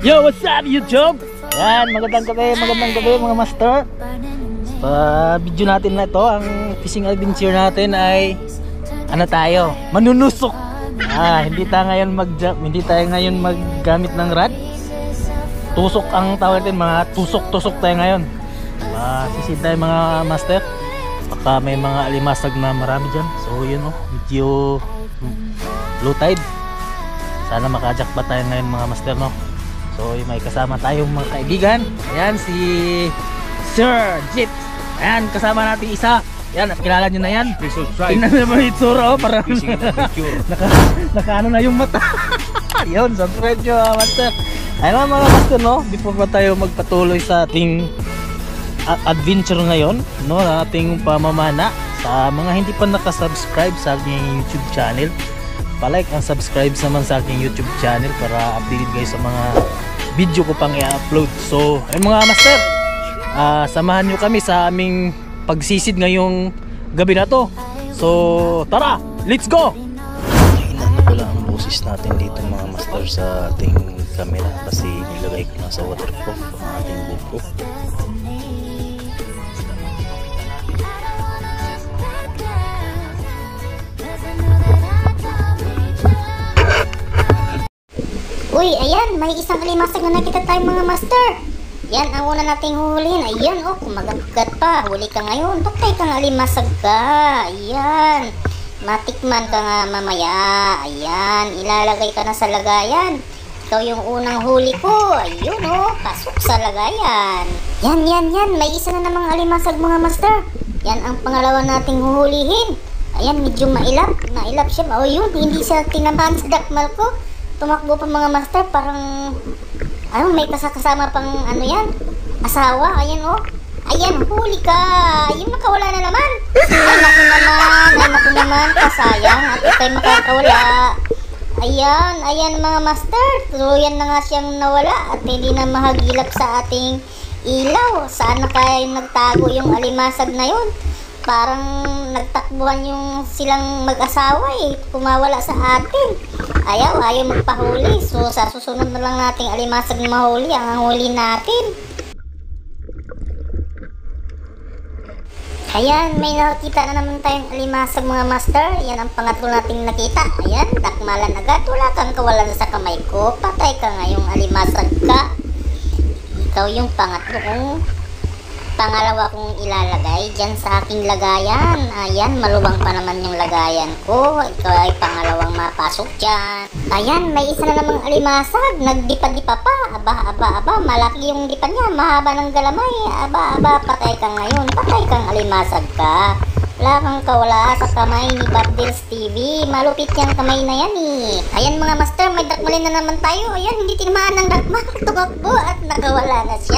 Yo, what's up YouTube? Yan, magandang gabi mga master. Sa video natin na ito, ang fishing adventure natin ay ano tayo? Manunusok. Hindi tayo ngayon maggamit ng rod. Tusok ang tawag natin, mga tusok-tusok tayo ngayon. Sisid tayo mga master. Baka may mga alimasag na marami dyan. So yun medyo low tide. Sana makajackpot tayo ngayon mga master So may kasama tayong mga kaibigan. Ayan si Sir Jeep. Ayan kasama natin isa. Ayan, kilala nyo na yan. Tingnan na naman yung itsura parang naka ano na yung mata. Yun, subscribe nyo master. Ayan mga master before pa tayo magpatuloy sa ating adventure ngayon ating pamamana, sa mga hindi pa nakasubscribe sa aking YouTube channel, palike and subscribe naman sa aking YouTube channel para updated guys sa mga video ko pang i-upload. So mga master, samahan nyo kami sa aming pagsisid ngayong gabi na to. So tara, let's go! Hinaan ko lang ang boses natin dito mga master sa ating camera kasi nilagay ko na sa waterproof ang ating GoPro. Uy, ayan, may isang alimasag na nakita tayo mga master. Yan, ang una nating huhulihin. Ayan, kumagagat pa. Huli ka ngayon. Patay kang alimasag ka. Ayan. Matikman ka nga mamaya. Ayan, ilalagay ka na sa lagayan. Ikaw yung unang huli ko. Ayun, pasok sa lagayan. Yan. May isa na namang alimasag mga master. Yan ang pangalawa nating huhulihin. Ayan, medyo mailap. Mailap siya. O yun, hindi siya tinamaan sa dakmal ko. Tumakbo pa mga master, parang may kasama pang asawa. Ayan ayan, huli ka. Ayun, nakawala na naman. Ay naku naman, kasayang at ikay makakawala. Ayan mga master, tuluyan na nga siyang nawala at hindi na mahagilap sa ating ilaw. Saan na kaya yung nagtago yung alimasag na yun? Parang nagtakbuhan yung silang mag-asawa kumawala sa atin. Ayaw magpahuli. So sa susunod na lang nating alimasag na mahuli ang huli natin. Ayan, may nakita na naman tayong alimasag mga master. Yan ang pangatlo nating nakita. Ayan, dakmalan agad. Wala kang kawalan sa kamay ko. Patay ka ngayong alimasag ka. Ikaw yung pangatlo kong pangalawa kong ilalagay dyan sa aking lagayan. Ayan, maluwang pa naman yung lagayan ko. Ikaw ay pangalawang mapasok dyan. Ayan, may isa na namang alimasag. Nagdipa-dipa pa. Aba, malaki yung dipa niya. Mahaba ng galamay. Aba, patay kang ngayon. Patay kang alimasag ka. Wala kang kawala sa kamay ni Bardels TV. Malupit yung kamay na yan Ayan mga master, may dakmalin na naman tayo. Ayan, hindi tinamaan ng dakmal. Tumakbo at nakawala na siya.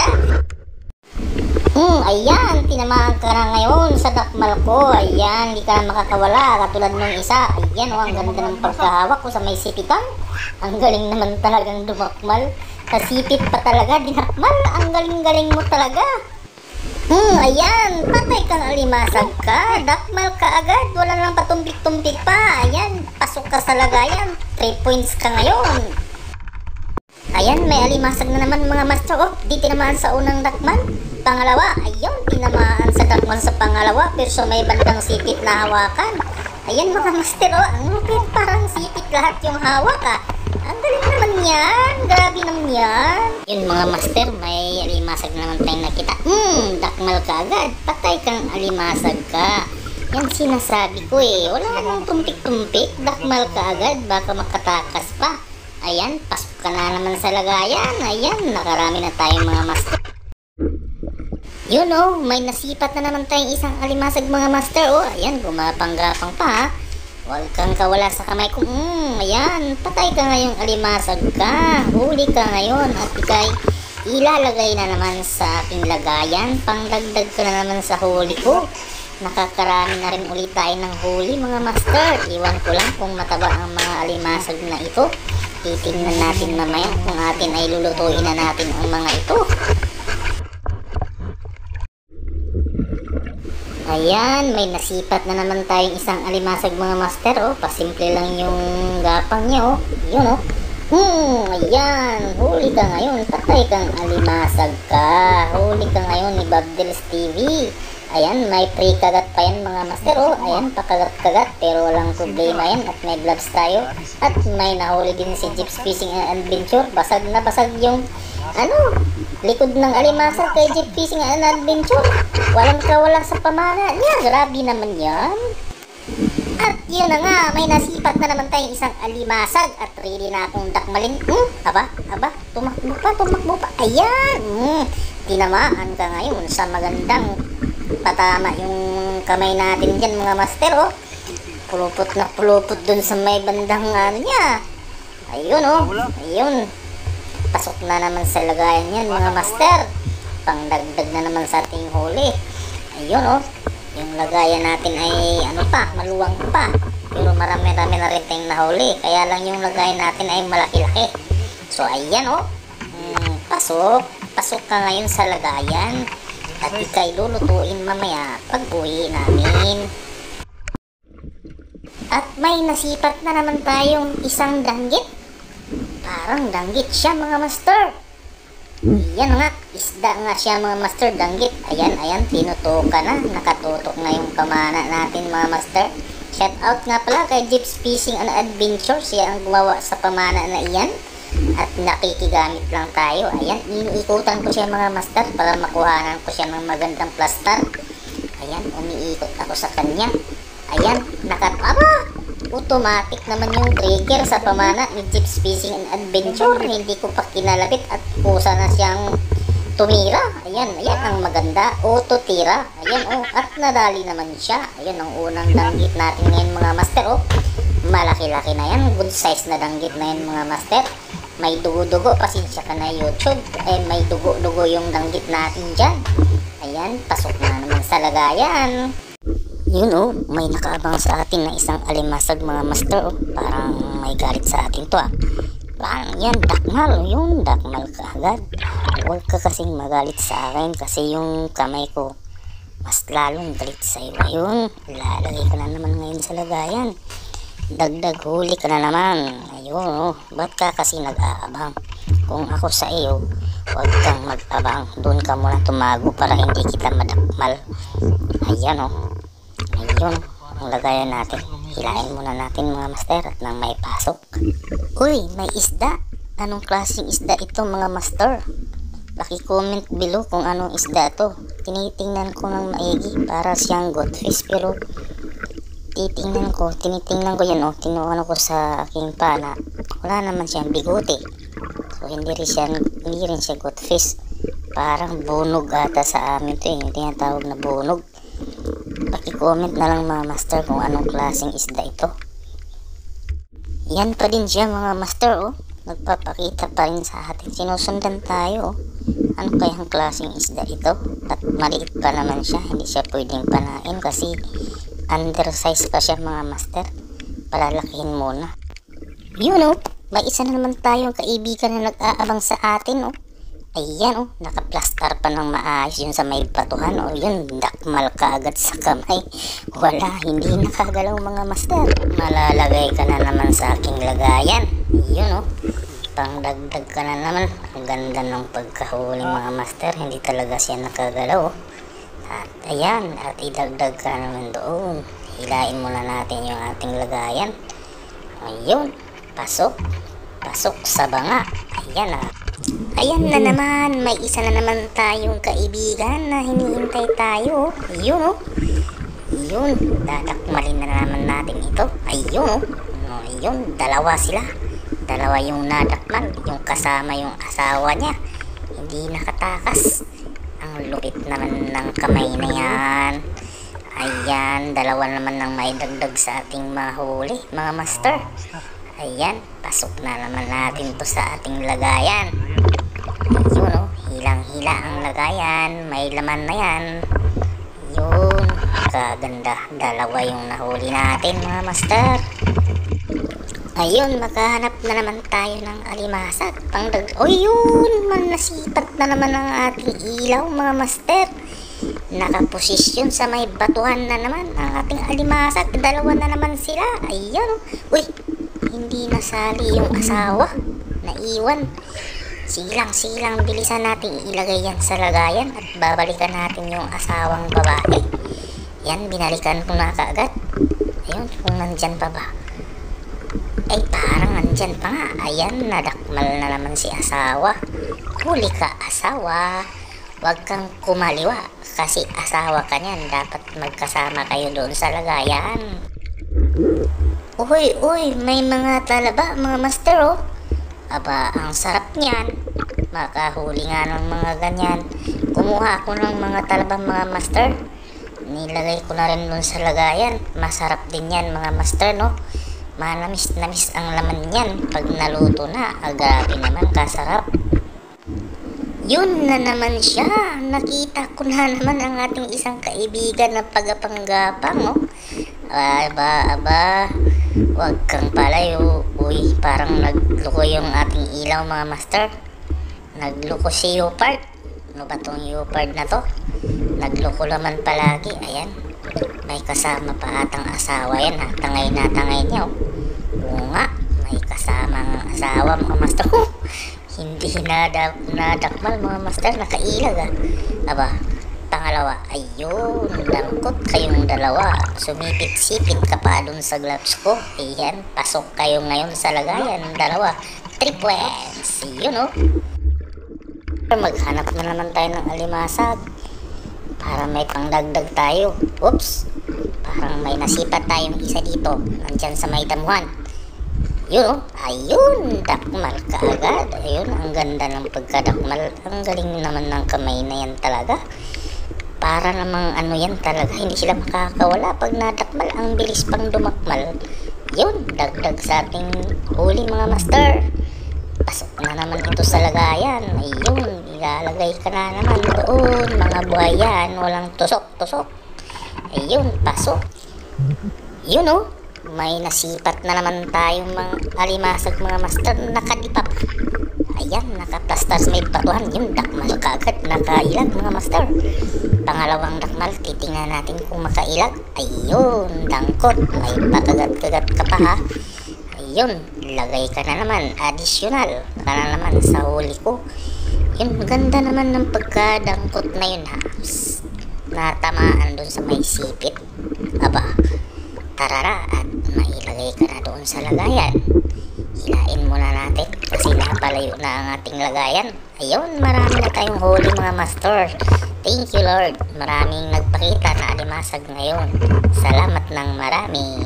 Ayan, tinamaan ka na ngayon sa dakmal ko. Ayan, hindi ka na makakawala katulad nung isa. Ayan, ang ganda ng pagkahawak ko sa may sipitan. Ang galing naman talagang dumakmal. Sa sipit pa talaga, dinakmal. Ang galing-galing mo talaga. Ayan, patay kang alimasag ka. Dakmal ka agad, wala lang patumpik-tumpik pa. Ayan, pasok ka sa lagayan. 3 points ka ngayon. Ayan, may alimasag na naman mga master. Di tinamaan sa unang dakman. Pangalawa, ayun, tinamaan sa dakman sa pangalawa. Pero so may bandang sipit na hawakan. Ayan mga master, ang lupit, parang sipit lahat yung hawak Ang galing naman yan. Grabe naman yan. Yun mga master, may alimasag na naman tayong nakita. Dakmal ka agad. Patay kang alimasag ka. Yan sinasabi ko wala namang tumpik-tumpik. Dakmal ka agad, baka makatakas pa. Ayan, pasok ka na naman sa lagayan. Ayan, nakarami na tayong mga master. Yun may nasipat na naman tayong isang alimasag mga master. Ayan, gumapang-gapang pa Huwag kang kawala sa kamay ko. Ayan, patay ka ngayong alimasag ka. Huli ka ngayon at ikay ilalagay na naman sa aking lagayan. Pangdagdag ka na naman sa huli ko. Nakakarami na rin ulit tayo ng huli mga master. Iwan ko lang kung mataba ang mga alimasag na ito. Titingnan natin mamaya kung atin ay lulutuin na natin ang mga ito. Ayan, may nasipat na naman tayong isang alimasag mga master. Pasimple lang yung gapang niya Yun Ayan. Huli ka ngayon. Patay kang alimasag ka. Huli ka ngayon ni Babdels TV. Ayan, may free kagat pa yan mga master. Oh, ayan, pakagat-kagat. Pero walang problema yan. At may gloves tayo. At may nahuli din si Jeeps Fishing and Adventure. Basag na basag yung, likod ng alimasag kay Jeeps Fishing and Adventure. Walang kawala sa pamana niya. Grabe naman yan. At yun na nga, may nasipat na naman tayong isang alimasag. At ready na akong dakmalin. Aba, tumakbo pa. Ayan, tinamaan ka ngayon sa magandang patama yung kamay natin dyan mga master. Oh, pulupot na pulupot dun sa may bandang niya. Ayun ayun, pasok na naman sa lagayan yan mga master. Pangdagdag na naman sa ating huli. Ayun yung lagayan natin ay maluwang pa, pero marami-rami na rin tayong nahuli. Kaya lang yung lagayan natin ay malaki-laki. So ayan pasok ka ngayon sa lagayan. At ika'y lulutuin mamaya pag uwi namin. At may nasipat na naman tayong isang danggit. Parang danggit siya mga master. Yan nga, isda nga siya mga master, danggit. Ayan, tinutukan na. Nakatutok na yung pamana natin mga master. Shout out nga pala kay Jeeps Fishing and Adventure. Siya ang gumawa sa pamana na iyan. At nakikigamit lang tayo. Ayan, iniikutan ko siya mga master para makuhanan ko siya ng magandang plaster. Ayan, umiikot ako sa kanya. Ayan, automatic naman yung trigger sa pamana ni Jeeps Fishing and Adventure. Hindi ko pa kinalabit at kusa na siyang tumira. Ayan ang maganda, auto tira. Ayan at nadali naman siya. Ayan ang unang danggit natin ngayon mga master. Malaki-laki na yan, good size na danggit na yan mga master. May dugo-dugo, pasensya ka na YouTube. May dugo-dugo yung danggit natin dyan. Ayan, pasok na naman sa lagayan. Yun may nakaabang sa atin na isang alimasag mga master. Parang may galit sa atin to Parang yan, dakmal ka agad. Huwag ka kasing magalit sa akin kasi yung kamay ko mas lalong galit sa iyo. Ayun, lalagay ka na naman ngayon sa lagayan. Dagdag huli ka na naman. Ayun ba't ka kasi nag-aabang? Kung ako sa iyo, huwag kang mag-abang. Doon ka muna tumago para hindi kita madakmal. Ayan ayun ang lagayan natin. Hilain muna natin mga master at nang may pasok. Uy, may isda. Anong klaseng isda ito mga master? Paki-comment below kung anong isda to. Tinitingnan ko ng maigi para siyang goldfish, pero tinitingnan ko yan tinuano ko sa aking pana. Wala naman siyang bigote. So hindi rin siya goldfish. Parang bunog ata sa amin to yung tinatawag na bunog. Paki-comment na lang mga master kung anong klaseng isda ito. Yan pa din siya mga master nagpapakita pa rin sa atin. Sinusundan tayo ano kayang klaseng isda ito? At maliit pa naman siya, hindi siya pwedeng panain kasi undersize pa siya mga master. Palalakihin muna. Yun may isa na naman tayong kaibigan na nag-aabang sa atin Ayan nakaplastar pa ng maayos yun sa may batuhan yun, dakmal ka agad sa kamay. Wala, hindi nakagalaw mga master. Malalagay ka na naman sa aking lagayan. Yun pangdagdag ka na naman. Ang ganda ng pagkahuli mga master, hindi talaga siya nakagalaw. At ayan, at idagdag ka naman doon. Hilain muna natin yung ating lagayan. Ayun, pasok sa banga. Ayan na naman, may isa na naman tayong kaibigan na hinihintay tayo. Ayun dadakmalin na naman natin ito. Ayun, dalawa sila. Dalawa yung nadakmal, yung kasama yung asawa niya. Hindi nakatakas. Ang lupit naman ng kamay na yan. Ayan, dalawa naman ang may dagdag sa ating mahuli mga master. Ayan, pasok na naman natin to sa ating lagayan. Yun hilang-hila ang lagayan. May laman na yan. Yun, kaganda. Dalawa yung nahuli natin mga master. Ayun, maghahanap na naman tayo ng alimasag. Yun, nasipat na naman ang ating ilaw mga master. Nakaposisyon sa may batuhan na naman ang ating alimasag. Dalawa na naman sila. Ayan Uy, hindi nasali yung asawa. naiwan. Silang, bilisan natin ilagay yan sa lagayan at babalikan natin yung asawang babae. Yan, binalikan ko na kaagad. Ayun, kung nandyan pa ba. Ay, parang nandyan pa nga. Ayan, nadakmal na naman si asawa. Huli ka, asawa. Huwag kang kumaliwa kasi asawa ka niyan. Dapat magkasama kayo doon sa lagayan. Uy, may mga talaba, mga master, oh. Aba, ang sarap niyan. Makahuli nga ng mga ganyan. Kumuha ako ng mga talaba, mga master. Nilagay ko na rin dun sa lagayan. Masarap din yan, mga master, no? Manamis-namis ang laman niyan pag naluto na. Grabe naman, kasarap. Yun na naman siya. Nakita ko na naman ang ating isang kaibigan na pagapanggapang, no? Aba, huwag kang palayo. Uy, parang nagloko yung ating ilaw, mga master. Nagloko si Leopard. Ano ba tong Leopard na to? Nagloko naman palagi. Ayan, may kasama pa atang asawa yan, ha. Tangay na tangay niya, oh. Oo nga, may kasama ng asawa, mga master. Hindi nadakmal, mga master. Nakailag, ha. Aba, pangalawa, ayun, langkot kayong dalawa. Sumipit-sipit ka pa dun sa gloves ko. Ayan, pasok kayo ngayon sa lagayan, dalawa. 3 points. Yun, oh. Maghanap na naman tayo ng alimasag para may pangdagdag tayo. Oops, parang may nasipat tayong isa dito. Nandyan sa may damuhan. Yun, oh. Ayun, dakmal ka agad. Ayun, ang ganda ng pagkadakmal. Ang galing naman ng kamay na yan talaga. Para namang ano yan talaga, hindi sila makakawala pag nadakmal. Ang bilis pang dumakmal. Yun, dagdag sa ating huli, mga master. Pasok na naman ito sa lagayan. Ayun, ilalagay ka na naman doon, mga buhayan. Walang tusok-tusok. Ayun, pasok. Yun, oh. May nasipat na naman tayong mga alimasag, mga master. Nakadipap. Ayan, nakaplastar sa may batuhan. Yun, dakmal kaagad. Nakailag, mga master. Pangalawang dakmal, titingnan natin kung makailag. Ayun, dangkot. May pakagat-kagat ka pa, ha. Ayun, lagay ka na naman. Additional ka na naman sa huli ko. Yun, ganda naman ng pagkadangkot na yun, ha. Psst, natamaan dun sa may sipit. Aba, tarara, at mailagay ka na doon sa lagayan. Hilain muna natin kasi napalayo na ang ating lagayan. Ayun, marami na tayong huli, mga master. Thank you, Lord. Maraming nagpakita na alimasag ngayon. Salamat ng marami.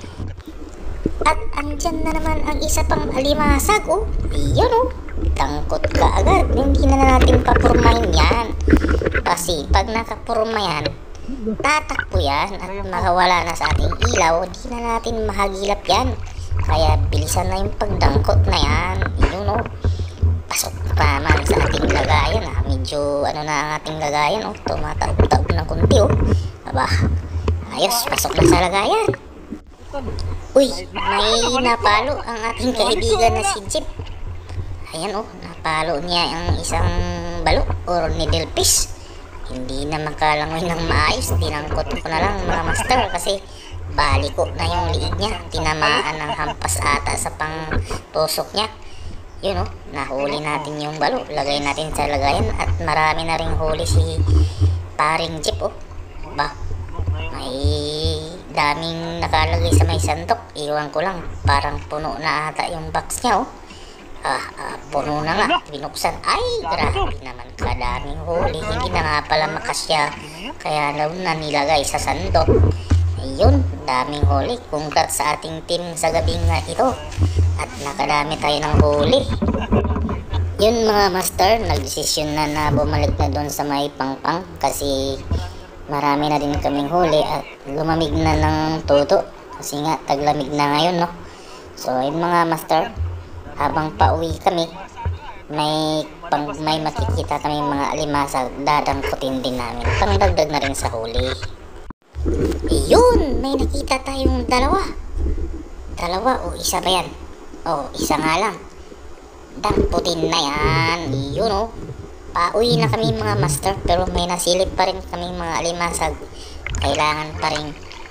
At andyan na naman ang isa pang alimasag, oh. Ayun, oh. Tangkot ka agad. Hindi na natin papurmahin yan. Kasi pag nakapurma yan, tatakbo yan at makawala na sa ating ilaw. Di na natin mahagilap yan. Kaya bilisan na yung pagdangkot na yan. Yun, oh. Pasok pa naman sa ating lagayan, ha. Medyo ano na ang ating lagayan, oh. Tumataob-taob ng kunti, oh. Aba, ayos, pasok na sa lagayan. Uy, may napalo ang ating kaibigan na si Jeep. Ayan, oh, napalo niya ang isang balo or needlefish. Hindi na makalangoy ng maayos. Tinangkot ko na lang, mga master, kasi baliko na yung liig niya. Tinamaan ng hampas ata sa pang-tusok niya. Yun, oh, nahuli natin yung balo. Lagay natin sa lagayan at marami na ring huli si paring Jeep, oh. Ba, may daming nakalagay sa may sandok. Iwan ko lang, parang puno na ata yung box niya, oh. Puno na nga, binuksan. Ay, grabe naman, kadaming huli. Hindi na nga pala makasya, kaya na nilagay sa sandok. Ayun, daming huli. Congrats sa ating team sa gabing nga ito. At nakadami tayo ng huli. Yun, mga master, nagdesisyon na bumalik na doon sa may pangpang kasi marami na din kaming huli at lumamig na ng todo kasi nga taglamig na ngayon, no. So yun, mga master, habang pauwi kami, may makikita kami mga alimasag, dadangkutin din namin, pangdagdag na rin sa huli. Ayun, may nakita tayong dalawa o isa ba yan? Oh, isa nga lang. Damputin na yan. Yun, oh. Pauwi na kami, mga master, pero may nasilip pa rin kami mga alimasag. Kailangan pa rin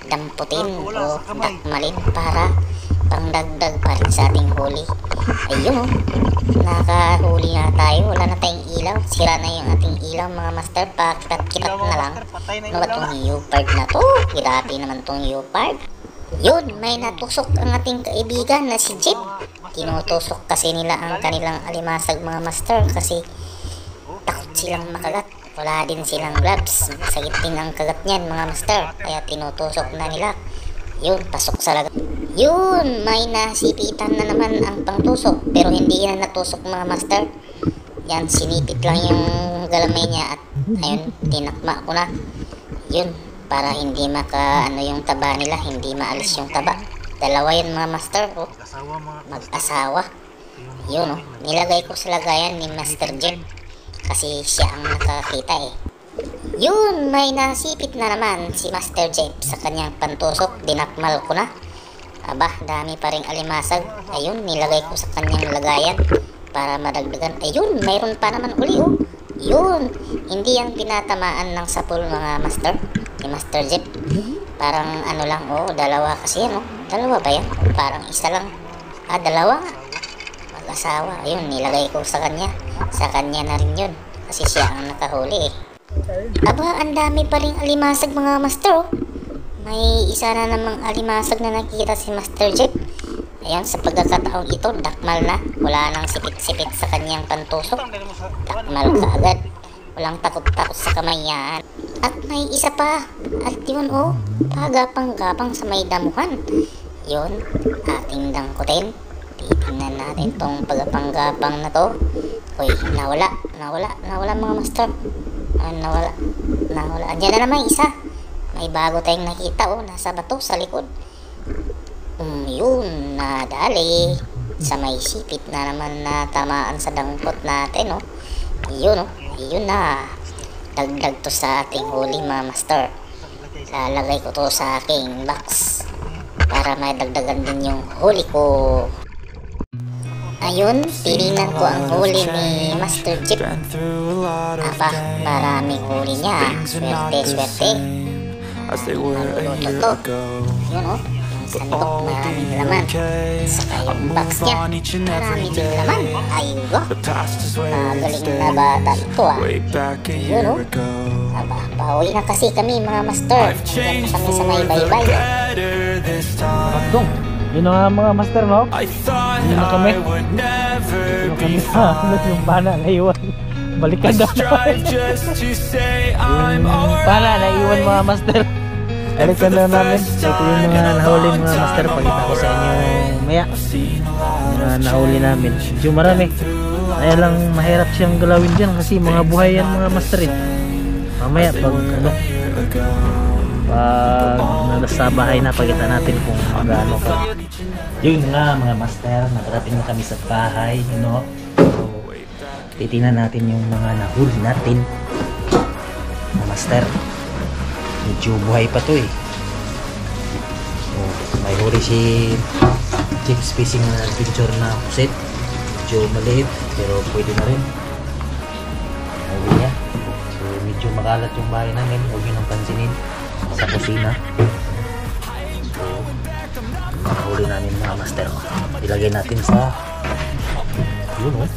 damputin o dakmalin para pangdagdag pa rin sa ating huli. Ayun oh, nakahuli na tayo, wala na tayong ilaw, sira na yung ating ilaw mga master, pakitat-kitat na lang. Ano ba itong leopard na to? Grabe naman itong leopard. Yun, may natusok ang ating kaibigan na si Jeep. Tinutusok kasi nila ang kanilang alimasag mga master kasi takot silang makagat. Wala din silang gloves, sakit din ang kagat niyan mga master, kaya tinutusok na nila. Yun, pasok sa lagat. Yun, may nasipitan na naman ang pangtusok pero hindi na natusok mga master. Yan, sinipit lang yung galamay niya at ayun, tinakma ko na. Yun, para hindi yung taba nila, hindi maalis yung taba. Dalawa yun mga master, oh. Mag-asawa. Yun, oh. Nilagay ko sa lagayan ni Master Jem kasi siya ang nakakita eh. Yun, may nasipit na naman si Master Jem sa kanyang pantusok. Dinakmal ko na. Aba, dami pa ring alimasag. Ayun, nilagay ko sa kanyang lagayan para madagdagan. Ayun, mayroon pa naman uli oh. Yun, hindi yan pinatamaan ng sapul mga master ni Master Jeep. Parang ano lang oh, dalawa kasi yan oh. Dalawa ba yan? Parang isa lang. Ah, dalawa nga. Mag-asawa. Ayun, nilagay ko sa kanya. Sa kanya na rin yun. Kasi siya ang nakahuli eh. Aba, ang dami pa ring alimasag mga master oh. May isa na namang alimasag na nakita si Master Jeep. Ayan, sa pagkakataong ito, dakmal na. Wala nang sipit-sipit sa kanyang pantusok. Dakmal ka agad. Walang takot-takot sa kamay yan. At may isa pa. At yun oh, pagapang-gapang sa may damuhan. Yun, ating dangkutin. Titingnan natin tong pagapang-gapang na to. Uy, nawala mga master. Nawala. Andiyan na naman isa. May bago tayong nakita oh, nasa bato sa likod. Yun, nadali. Sa may sipit na naman na tamaan sa dangkot natin oh. Yun oh, yun na. Dagdag to sa ating huli mga master. Lalagay ko to sa aking box para may dagdagan din yung huli ko. Ayun, tinignan ko ang huli ni Master Jeep. Aba, maraming huli niya. Swerte. Maluluto to. Yun oh, sandok, maraming laman. Saka yung box niya, maraming din laman. Ayun oh, magaling na bata ito ah. Yun oh, aba, pauwi na kasi kami mga master. Hanggang na kami sa may baybay. Pagdong, yun na nga mga master no. Yun na kami. Yung pana naiwan. Balikan daw. Yung pana naiwan mga master. Balikan daw namin. Ito yung mga nahuli mga master. Pakita ko sa inyo maya. Mga nahuli namin. Medyo marami. Kaya lang mahirap siyang galawin dyan kasi mga buhay yan mga master eh. Mamaya pag nasa bahay na pakita natin kung magano pa. Yun nga mga master, nakarating na kami sa bahay, you know. So, titingnan natin yung mga nahuli natin mga master. Medyo buhay pa to eh. So, may huli si Jeep's Fishing Adventure na pusit. Medyo maliit pero pwede na rin. Huli niya. So medyo makalat yung bahay namin, huwag nyo nang pansinin. Sa kusina. So, nakahuli namin mga master. Ilagay natin sa yun o.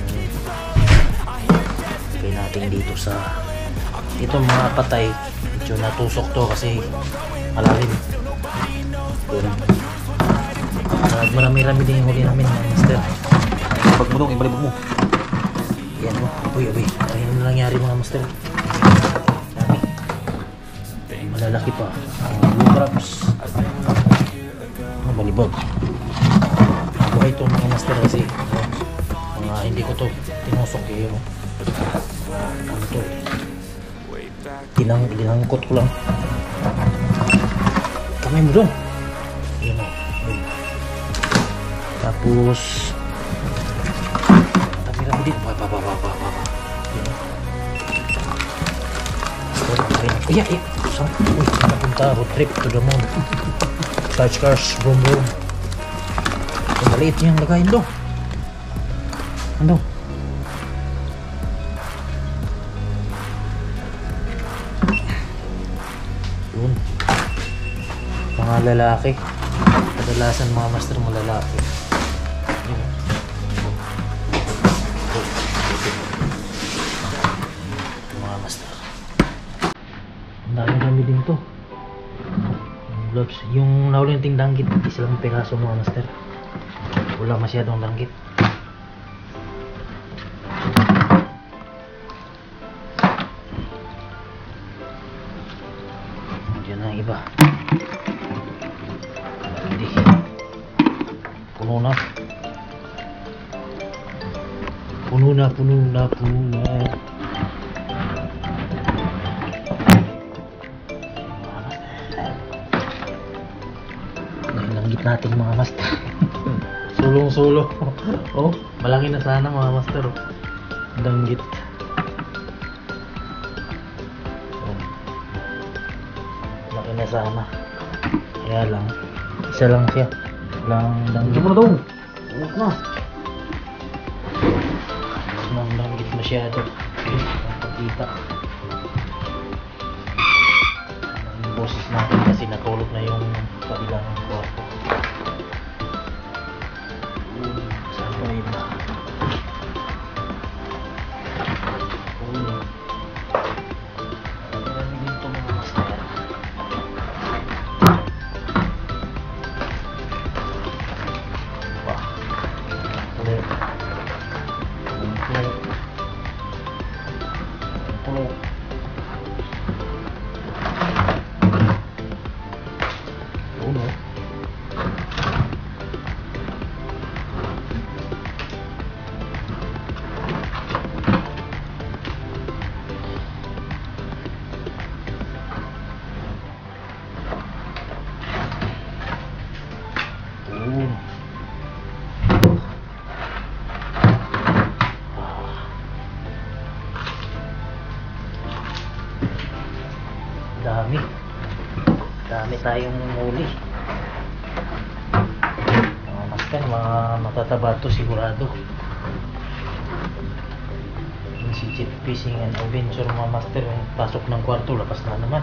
Ilagay natin dito sa itong mga patay. Medyo natusok to kasi malalim. Yun. Marami-rami din yung huli namin mga master. Ibag mo dong, ibalibag mo. Yan o. Uy. Ayun na nangyari mga master. Malalaki pa. Blue crabs. Balibag. Buhay ito mga master kasi mga hindi ko to tinusok eh. Ano to eh. Dinangkot ko lang. Kamay mo dong. Yan o. Tapos rami-rami din. Iya. Uy, napunta road trip to the moon. Touch cars, boom. Maliit niyang lagayin do. Ano? Yun. Mga lalaki. Kadalasan mga master mga lalaki. Yun. Mga master. Ang dami din to. Yung gloves. Yung nahuli nating danggit, isa lang piraso mga master. Wala masyadong danggit. Diyan ang iba. Hindi. Puno na. Nanggit natin mga master. Sulong-sulo. Oh, malaki na sana mga master. Danggit. Oh. Malaki na sana. Kaya lang, isa lang siya. Lang danggit. Ano daw? Huwag na. Lang danggit masyado. Pagkita. Yung boses natin kasi natulog na yung kabilang kwarto. Saan ba yun na? Marami din ito mga master. Wah. Pulo. Pulo. Dami tayong huli. Mga master, mga matataba to sigurado. Yung si Jet Fishing and Adventure mga master, yung pasok ng kwarto, lapas na naman.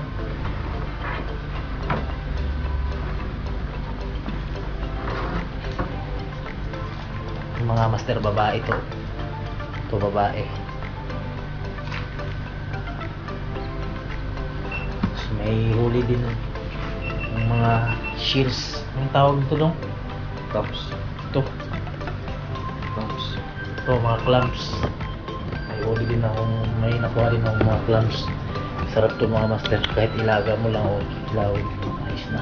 Yung mga master, babae to. Ito babae. May huli din ng mga shears. Anong tawag ito dong? Clamps. Ito. Clamps. Ito mga clamps. May huli din akong, may nakuha din akong mga clamps. Sarap to mga master. Kahit ilaga mo lang o ilawin. Ayos na.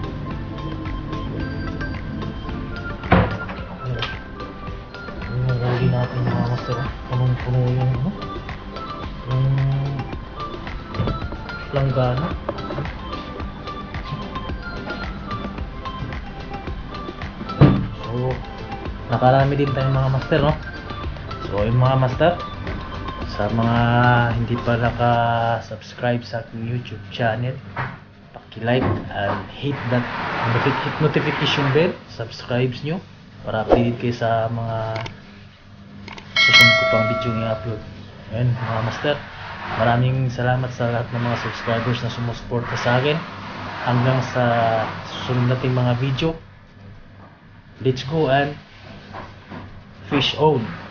Yung huli natin mga master. Punong-puno yung ano? Yung langgana. So, nakarami din tayong mga master, no? So, yung mga master, sa mga hindi pa naka-subscribe sa aking YouTube channel, paki-like and hit that notification bell, subscribe nyo para update kayo sa mga susunod ko pang video ng i-upload. Ayan, mga master, maraming salamat sa lahat ng mga subscribers na sumusuporta sa akin. Hanggang sa susunod nating mga video. Let's go and fish on!